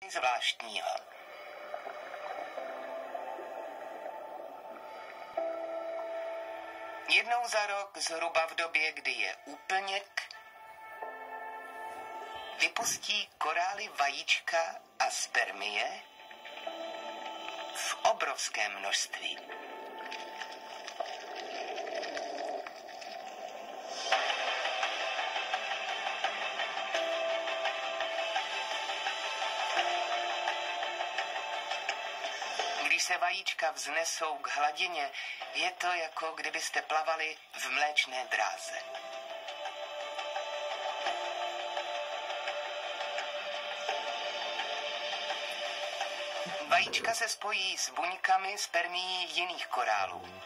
zvláštního. Jednou za rok, zhruba v době, kdy je úplněk, vypustí korály vajíčka a spermie v obrovském množství. Když se vajíčka vznesou k hladině, je to, jako kdybyste plavali v mléčné dráze. Vajíčka se spojí s buňkami spermií jiných korálů.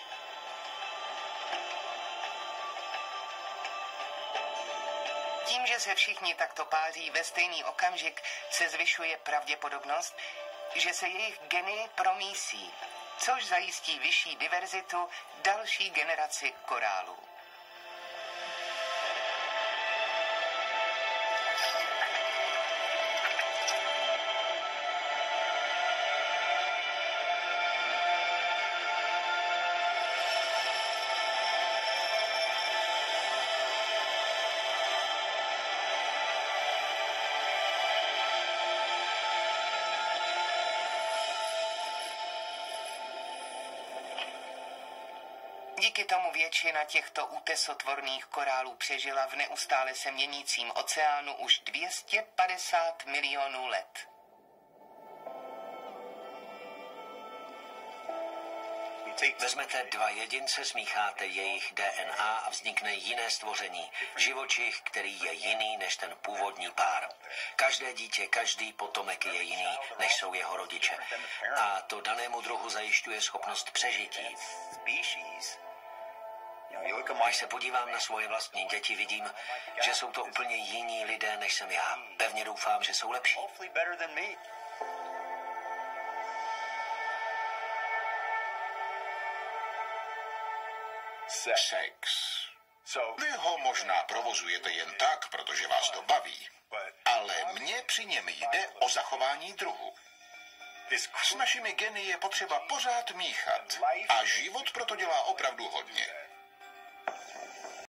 Tím, že se všichni takto páří ve stejný okamžik, se zvyšuje pravděpodobnost, že se jejich geny promísí, což zajistí vyšší diverzitu další generaci korálů. Díky tomu většina těchto útesotvorných korálů přežila v neustále se měnícím oceánu už 250 milionů let. Vezmete dva jedince, smícháte jejich DNA a vznikne jiné stvoření. Živočich, který je jiný než ten původní pár. Každé dítě, každý potomek je jiný, než jsou jeho rodiče. A to danému druhu zajišťuje schopnost přežití. Když se podívám na svoje vlastní děti, vidím, že jsou to úplně jiní lidé, než jsem já. Pevně doufám, že jsou lepší. Sex. Vy ho možná provozujete jen tak, protože vás to baví, ale mně při něm jde o zachování druhu. S našimi geny je potřeba pořád míchat a život proto dělá opravdu hodně.